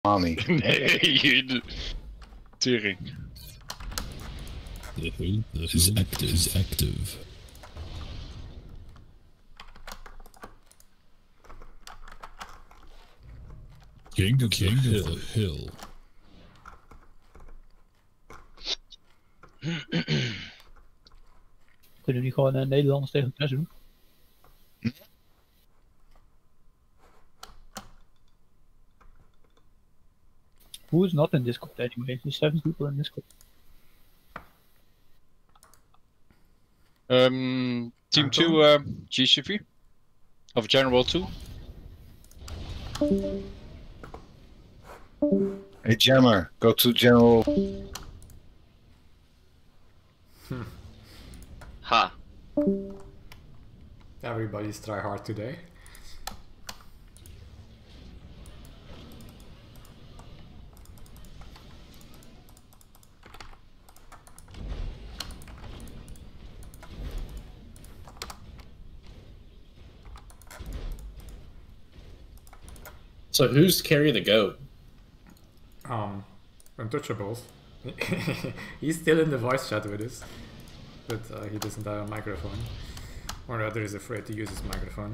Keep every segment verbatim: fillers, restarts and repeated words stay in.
Mami. Nee, je... Tering. The hulp is active. Is active. King of King the hill. hill. Kunnen die gewoon uh, Nederlanders tegen elkaar doen? Who is not in Discord anyway? There's seven people in Discord. Um, team two, uh, G C V of General two. Hey Jammer, go to General. Hmm. Ha. Everybody's try hard today. So who's carry the goat? Um, Untouchables. He's still in the voice chat with us, but uh, he doesn't have a microphone, or rather is afraid to use his microphone.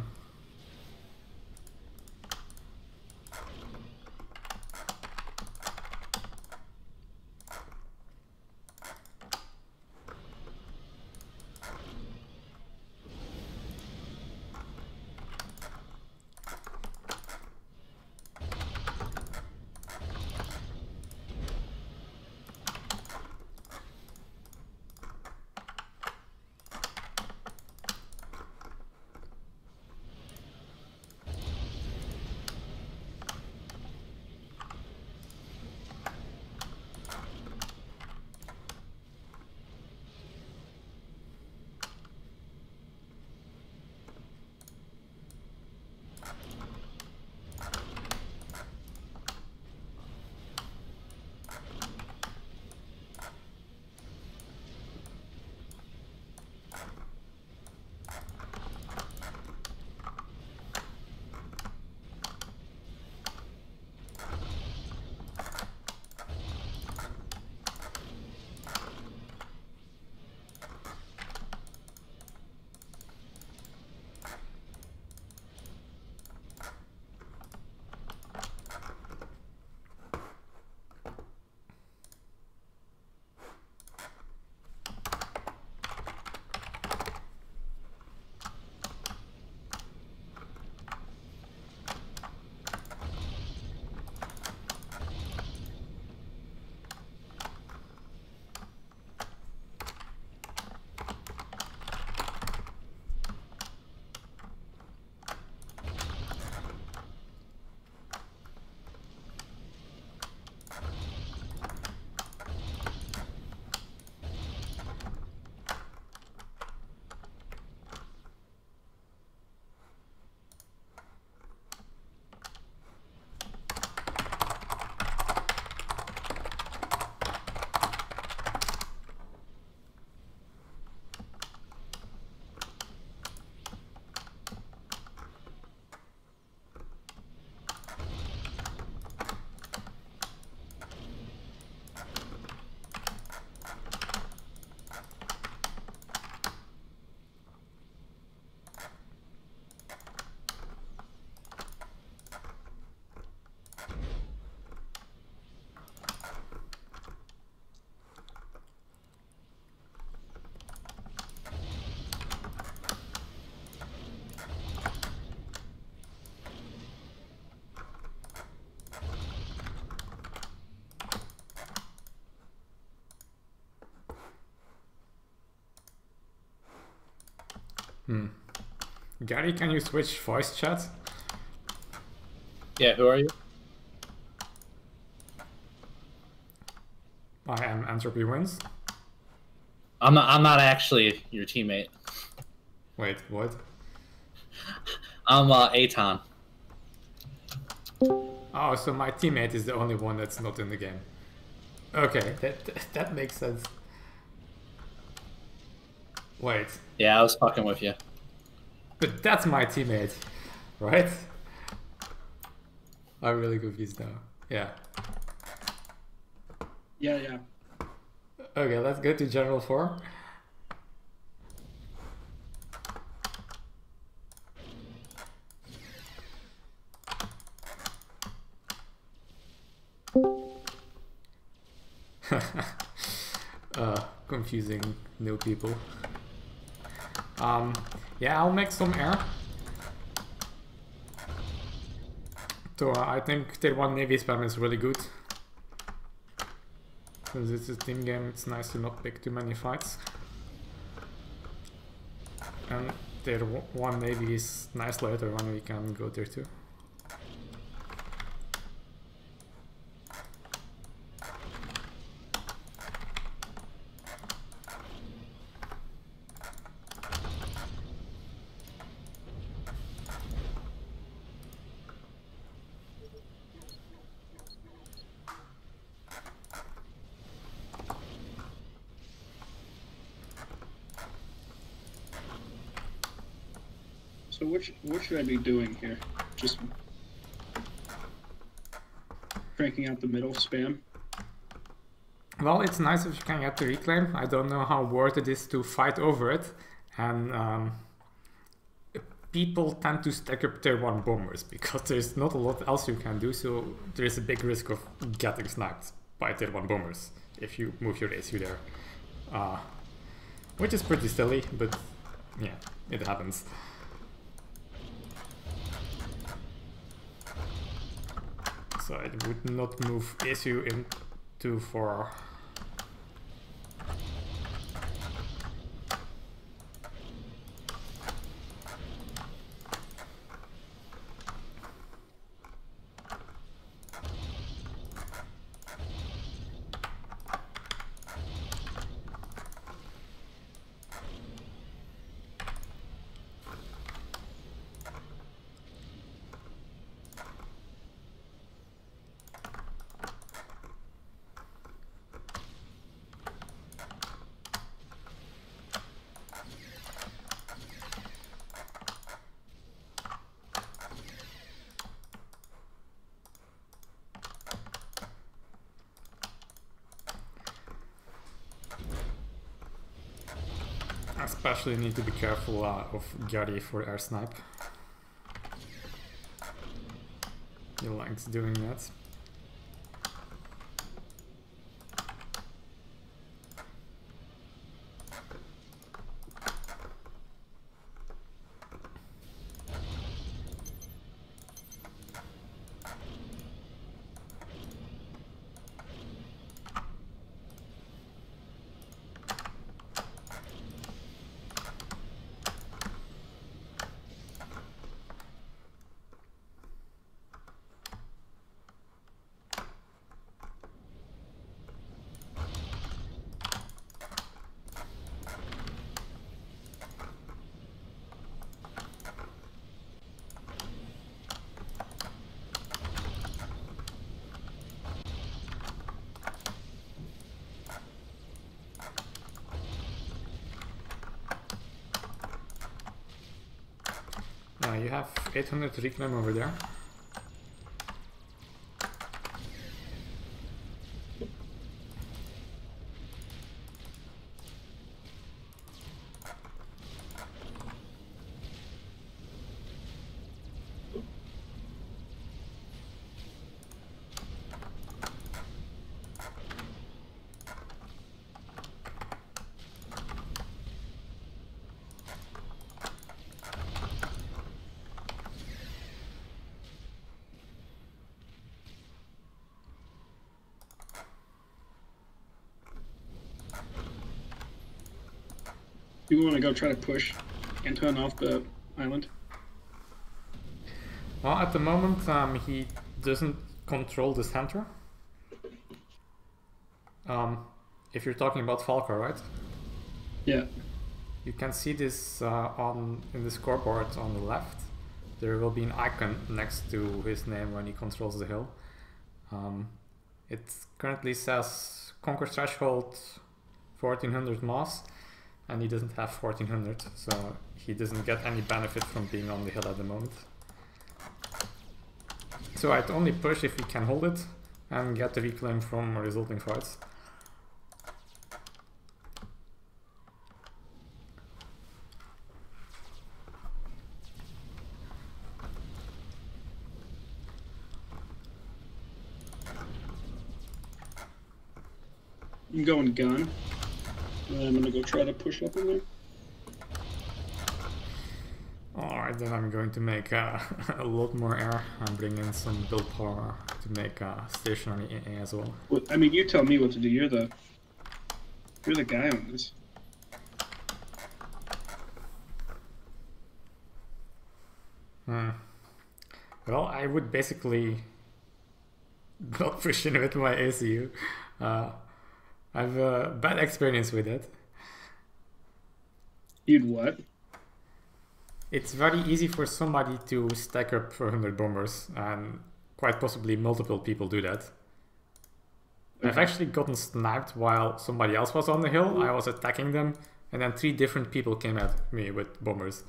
Hmm. Gary, can you switch voice chat? Yeah, who are you? I am EntropyWins. I'm not. I'm not actually your teammate. Wait, what? I'm uh, Aton. Oh, so my teammate is the only one that's not in the game. Okay, that that makes sense. Wait. Yeah, I was fucking with you. But that's my teammate, right? I'm really confused now. Yeah. Yeah, yeah. Okay, let's go to General four. uh, confusing new people. Um, yeah, I'll make some air. So uh, I think tier one Navy spam is really good. Since it's a team game, it's nice to not pick too many fights. And tier one Navy is nice later when we can go tier two. So what, sh what should I be doing here? Just cranking out the middle spam? Well, it's nice if you can get the reclaim. I don't know how worth it is to fight over it. And um, people tend to stack up tier one bombers because there's not a lot else you can do. So there's a big risk of getting sniped by tier one bombers if you move your A C U there. Uh, which is pretty silly, but yeah, it happens. So I would not move A C U into for especially need to be careful uh, of Gary for air snipe. He likes doing that. Uh, you have eight hundred reclaim over there. You want to go try to push Anton off the island? Well, at the moment, um, he doesn't control the center. Um, if you're talking about Falco, right? Yeah. You can see this uh, on in the scoreboard on the left. There will be an icon next to his name when he controls the hill. Um, it currently says Conquer Threshold fourteen hundred Moss, and he doesn't have fourteen hundred, so he doesn't get any benefit from being on the hill at the moment. So I'd only push if he can hold it. and get the reclaim from resulting fights. I'm going gun. And I'm gonna go try to push up in there. Alright, then I'm going to make uh, a lot more air and bring in some build power to make uh, stationary A A as well. Well, I mean, you tell me what to do. You're the you're the guy on this. Hmm. Well, I would basically not push in with my A C U. Uh, I have a bad experience with it. You'd what? It's very easy for somebody to stack up four hundred bombers, and quite possibly multiple people do that. Okay. I've actually gotten sniped while somebody else was on the hill. I was attacking them, and then three different people came at me with bombers.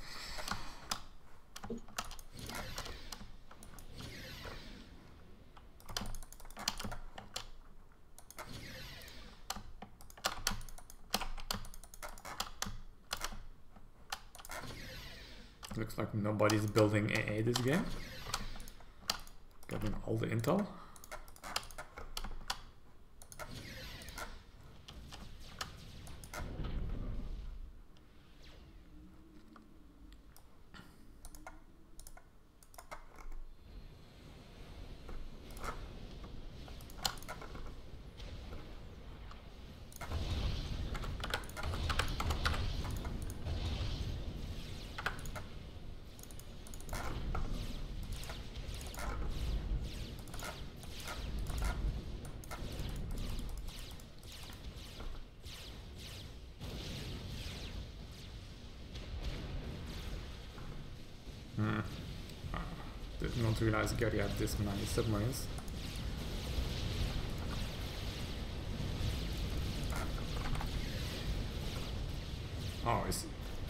Looks like nobody's building A A this game. Getting all the intel. Hmm. Uh, did not realize Gary had this many submarines. Oh, I see.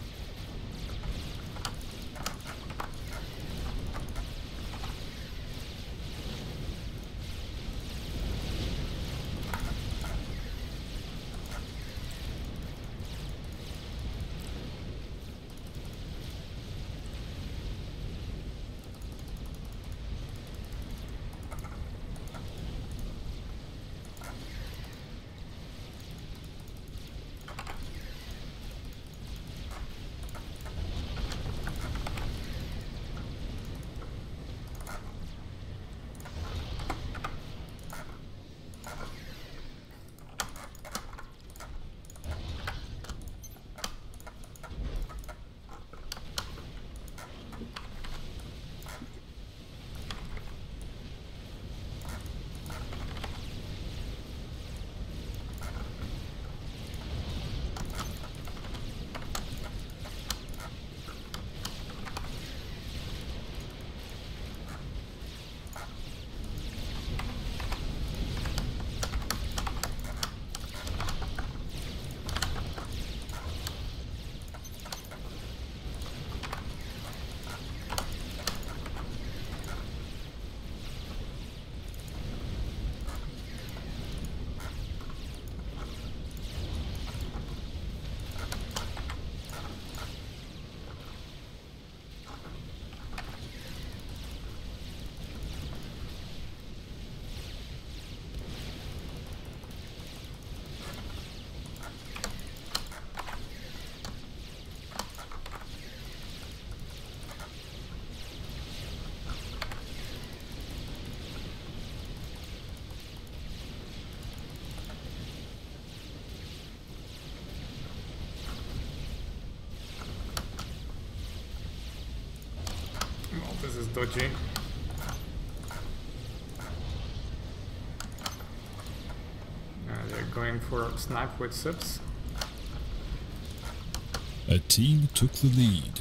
Well, this is dodgy. Uh, they're going for snipe with subs. A team took the lead.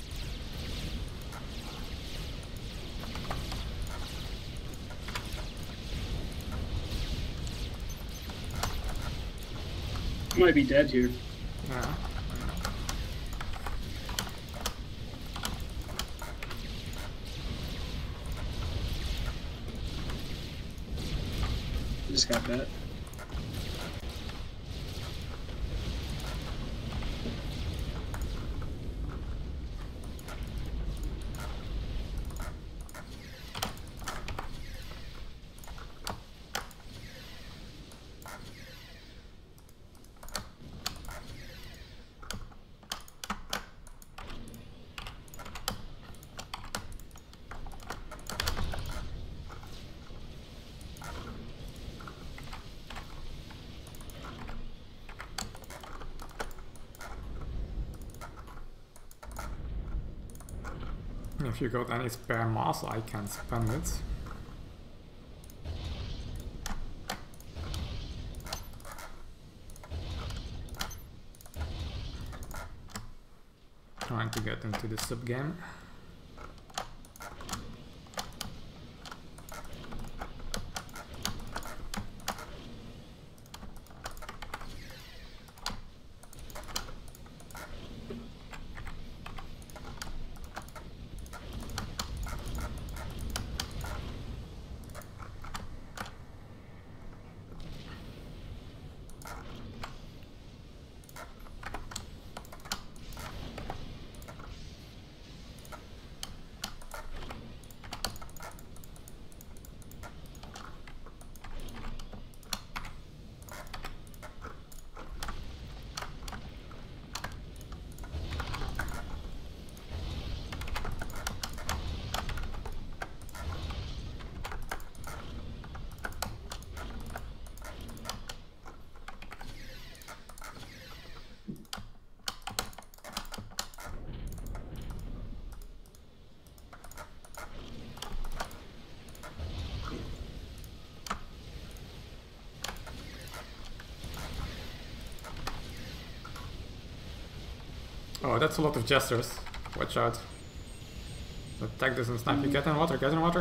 Might be dead here. Yeah. just got that. If you got any spare mass, I can spend it. Trying to get into the sub game. Oh, that's a lot of jesters. Watch out. The tag doesn't snipe you. Get in water, get in water.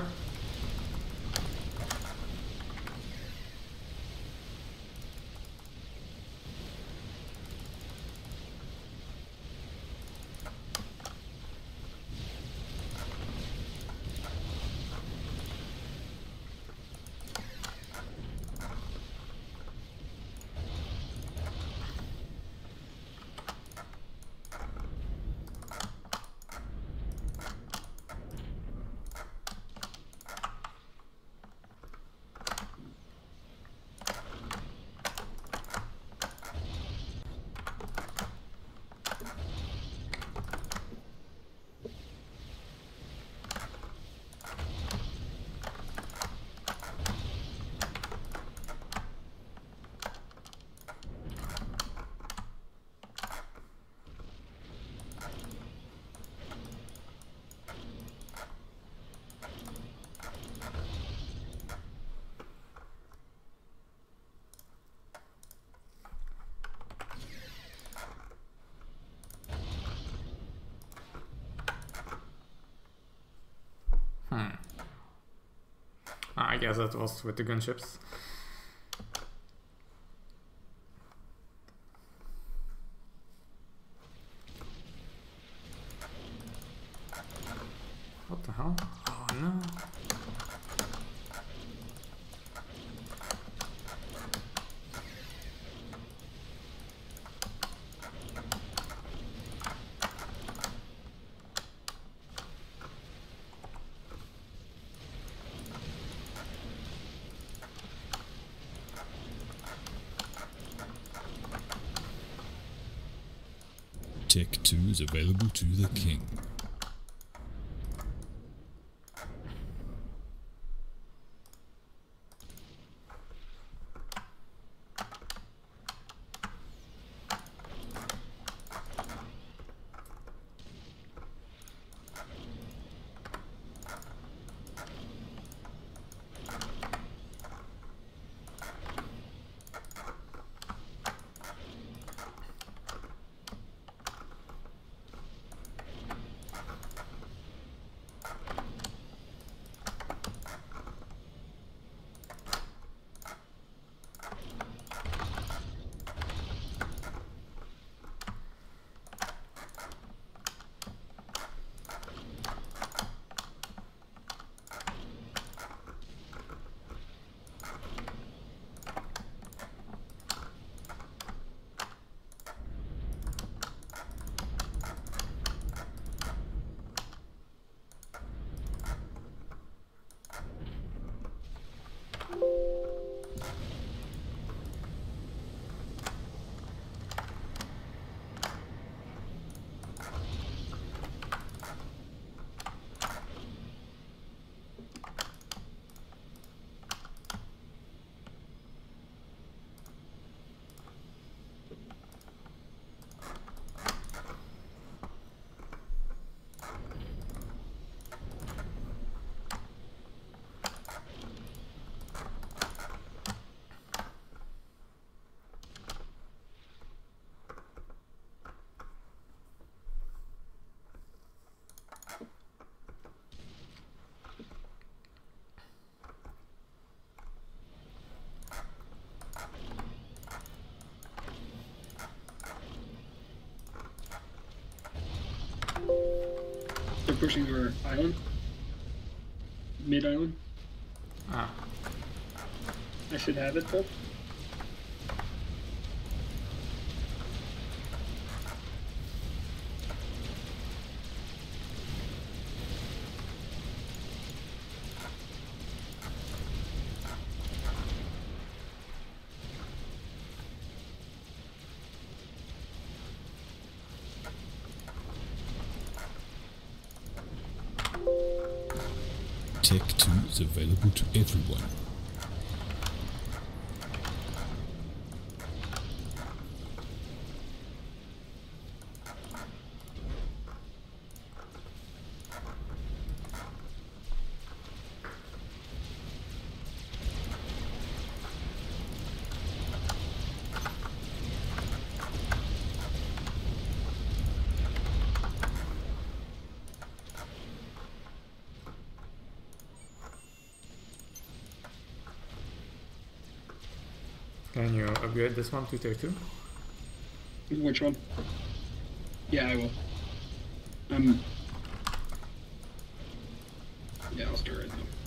Hmm. I guess that was with the gunships. What the hell? Oh no. Tech two is available to the king. pushing our island. Mid island. Ah. I should have it though. Tech two is available to everyone. Can you upgrade this one to tier two? Which one? Yeah, I will. Um. Yeah, I'll start right now.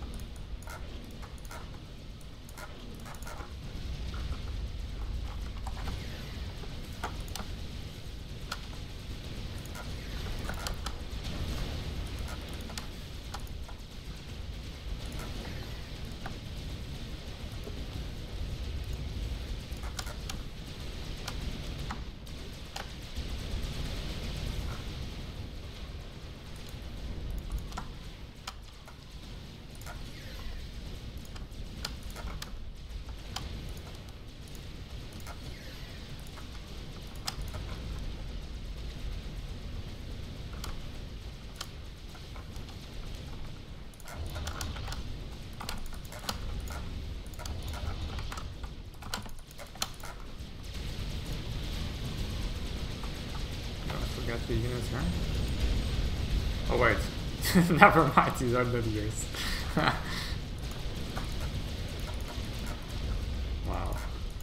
Forget the units, right? Oh wait, never mind, these are the years. Wow.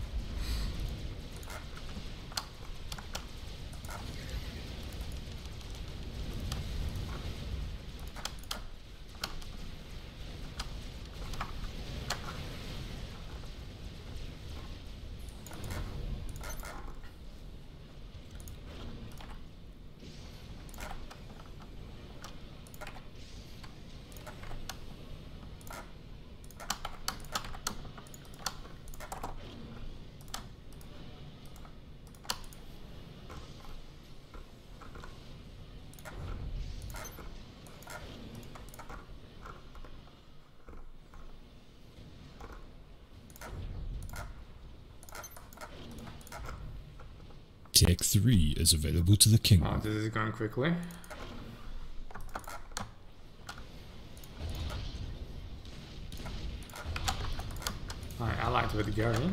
Tech three is available to the king. Oh, this is going quickly. I allied with Gary.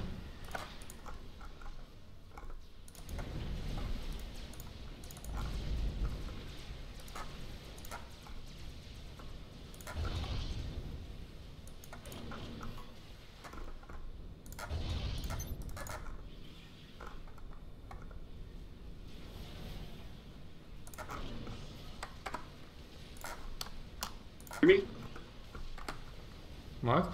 Me? What?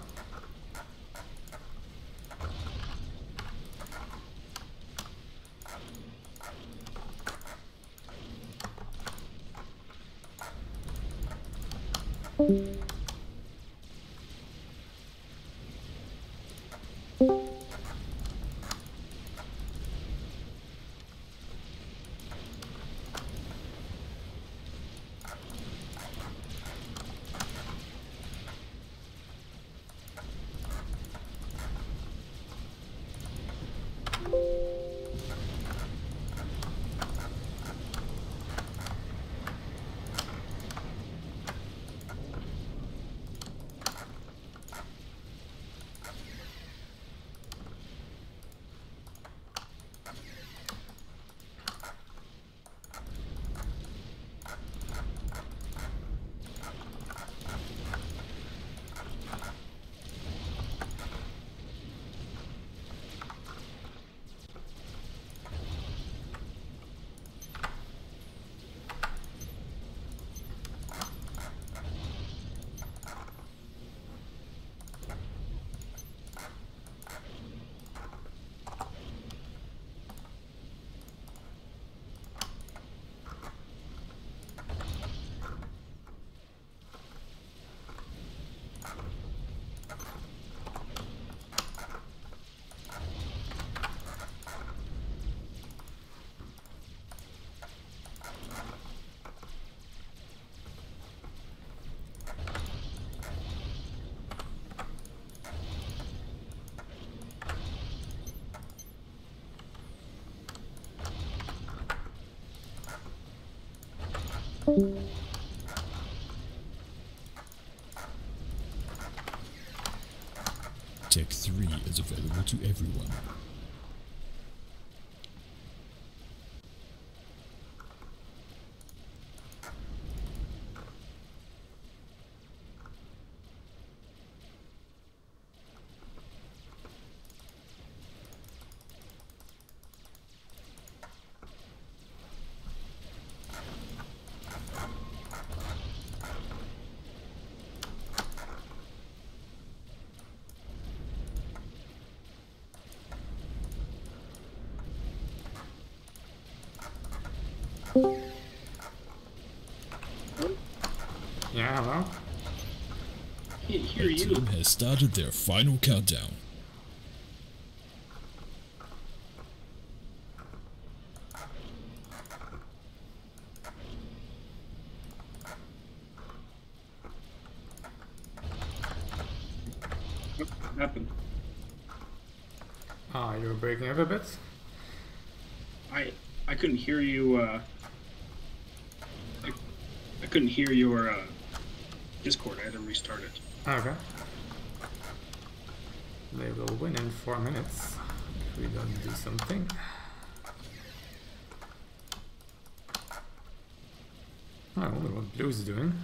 Tech three is available to everyone. Yeah, hello? Can't hear The you. team has started their final countdown. What happened? Ah, you're breaking up a bit. I I couldn't hear you. Uh, I, I couldn't hear your uh, Discord. I had to restart it. Okay. They will win in four minutes if we don't do something. I wonder what Blue is doing.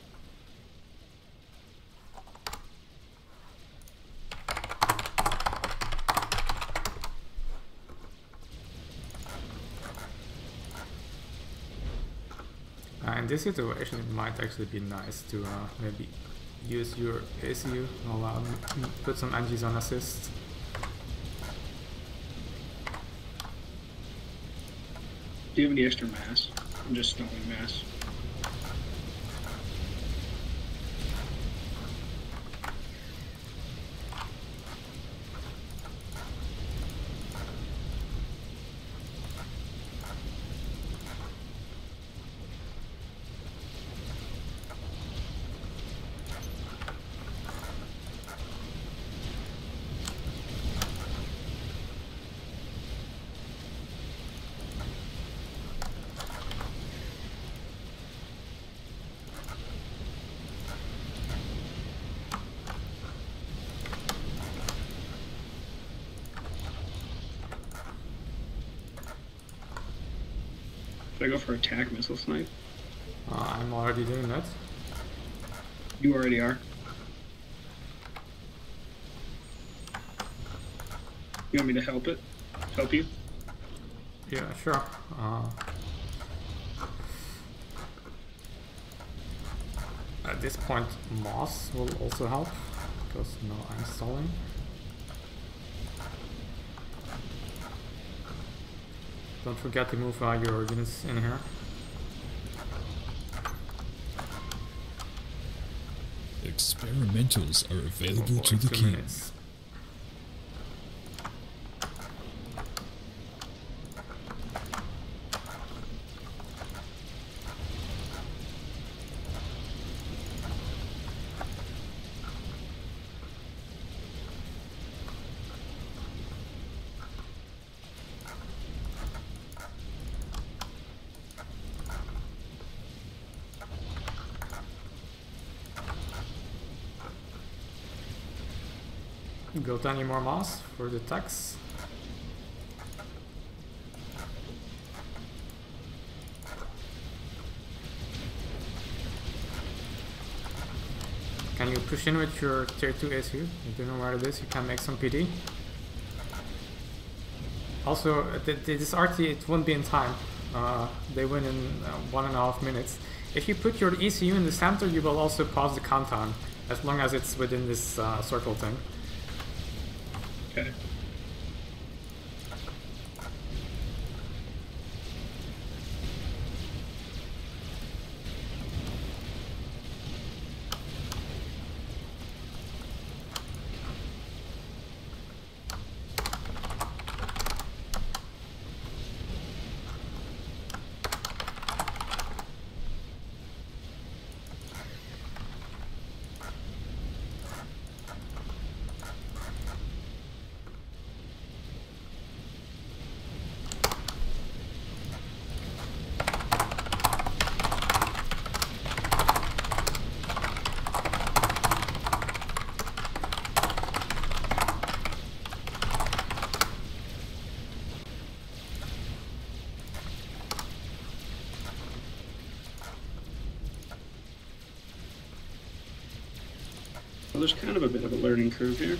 Uh, in this situation, it might actually be nice to uh, maybe use your A C U, allow m- put some Angies on assist. Do you have any extra mass? I'm just stalling mass. Should I go for attack missile snipe? Uh, I'm already doing that. You already are. You want me to help it? Help you? Yeah, sure. Uh, at this point, Moss will also help, because now I'm stalling. Don't forget to move uh, your units in here. Experimentals are available For to the two king. minutes. Got any more moss for the tax? Can you push in with your tier two A C U? You don't know where it is, you can make some P D. Also, th th this R T, it won't be in time. Uh, they win in uh, one and a half minutes. If you put your E C U in the center, you will also pause the countdown, as long as it's within this uh, circle thing. Okay. Well, there's kind of a bit of a learning curve here.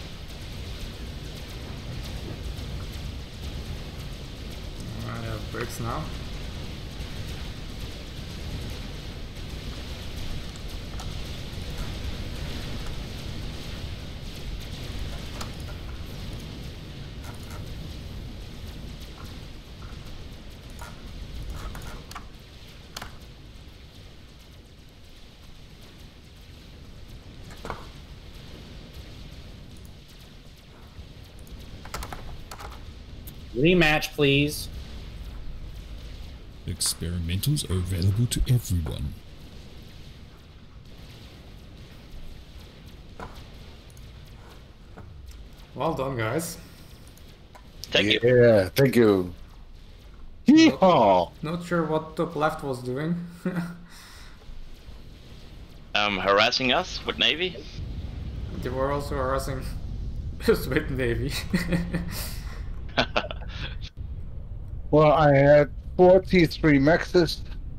I have bricks now. Rematch, please. Experimentals are available to everyone. Well done, guys. Thank you. Yeah, thank you. Yeehaw! Not sure what top left was doing. Um, harassing us with Navy. They were also harassing us with Navy. Well, I had four T three maxes.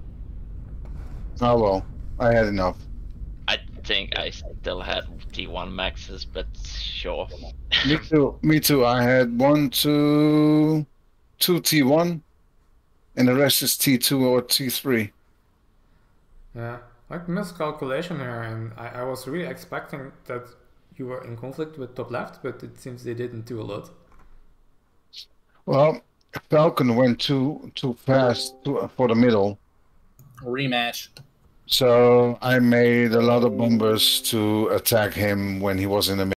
Oh well, I had enough. I think I still had T one maxes, but sure. Me too. Me too. I had one, two, two T one, and the rest is T two or T three. Yeah, like miscalculation here, and I, I was really expecting that you were in conflict with top left, but it seems they didn't do a lot. Well, Falcon went too too fast to, for the middle, Rematch. so I made a lot of bombers to attack him when he was in the